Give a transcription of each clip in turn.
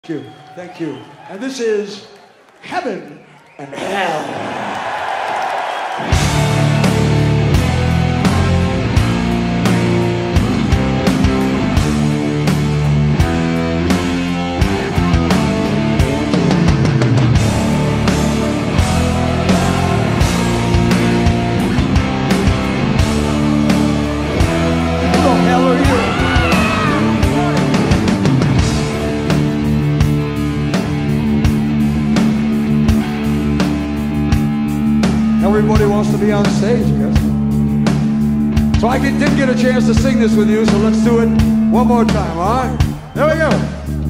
Thank you. Thank you. And this is Heaven and Hell. Everybody wants to be on stage, I guess. So I didn't get a chance to sing this with you, so let's do it one more time, all right? There we go.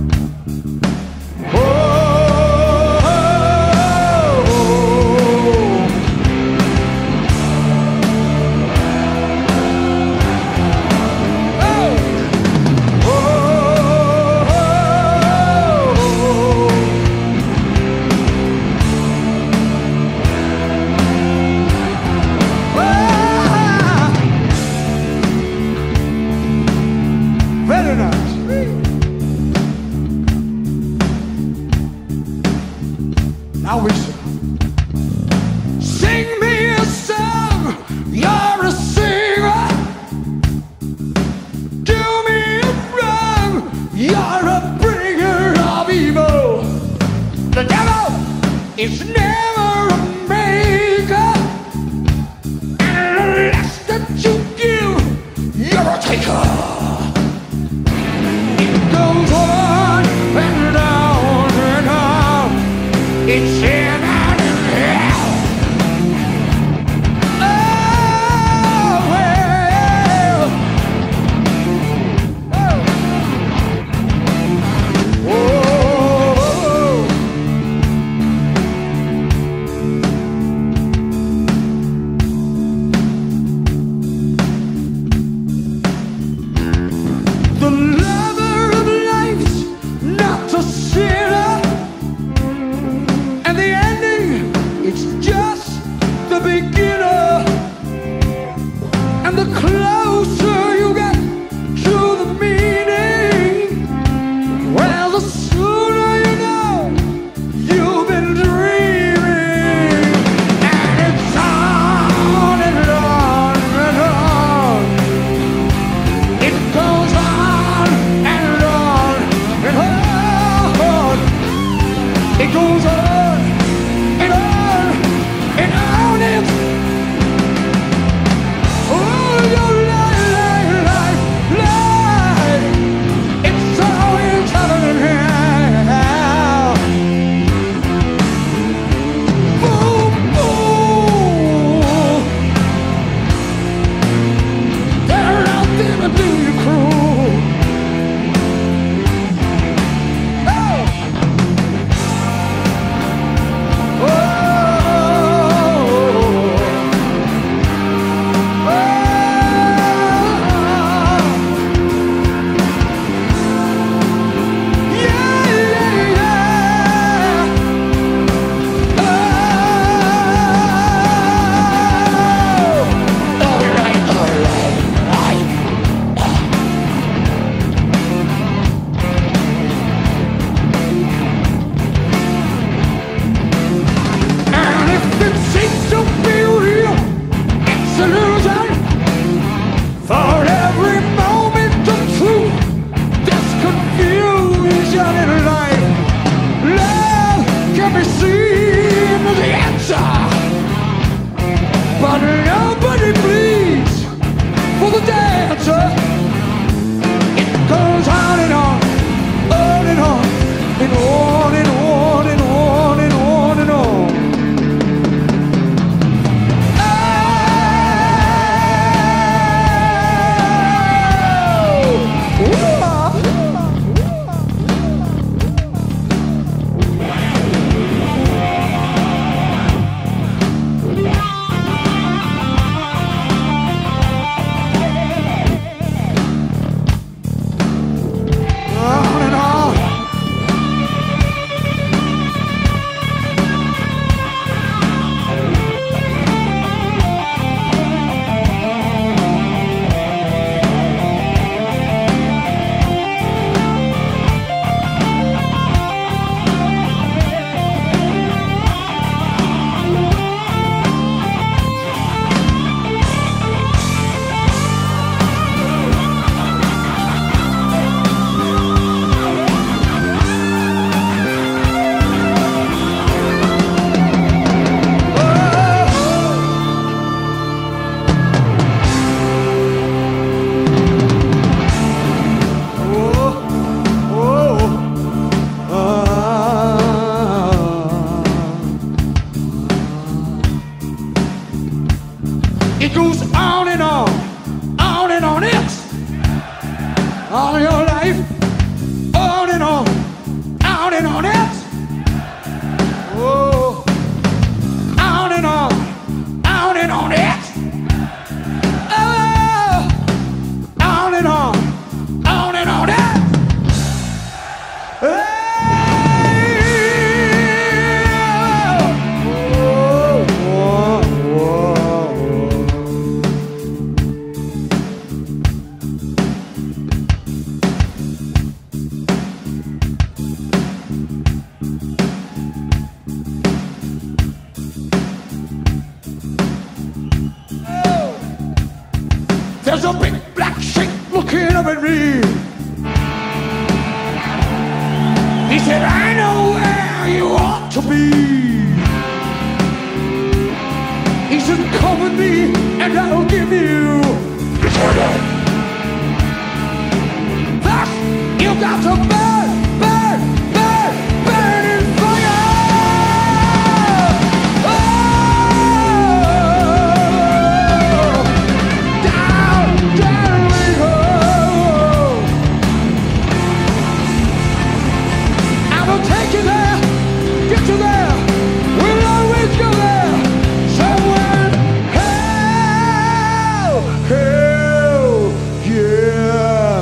Very nice. Now we sing. Sing me a song, you're a singer. Do me a wrong, you're a bringer of evil. The devil is never a maker, and the less that you give, you're a taker. It's heaven and hell. Oh, well. Oh. and on it. Oh, on and on it. Oh, on and on it. Hey, oh, oh, oh, there's a big black sheep looking up at me. He said, I know where you ought to be. He said, come with me and I'll give you eternal. Thus, you got to burn, burn, burn, burn in fire. Oh, down, down we go. I will take you there, get you there. We'll always go there. Somewhere, hell, hell, yeah.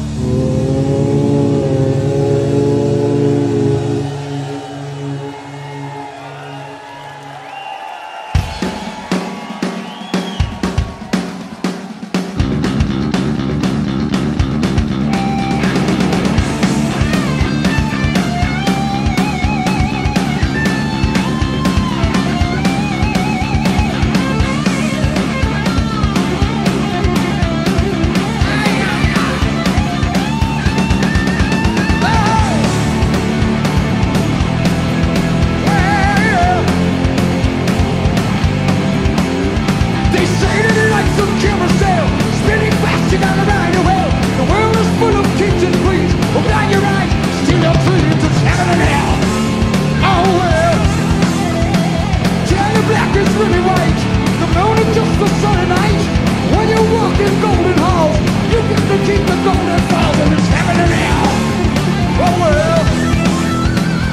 They say that it likes some carousel, spinning fast, you gotta ride your well. The world is full of kings and queens, who blind your eyes, steal your dreams, it's heaven and hell. Oh well, tell you black is really white, the moon is just the sun at night. When you walk in golden halls, you get to keep the golden falls, and it's heaven and hell. Oh well,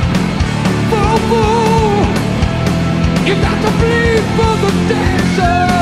fool, fool, you got to bleed for the dancer.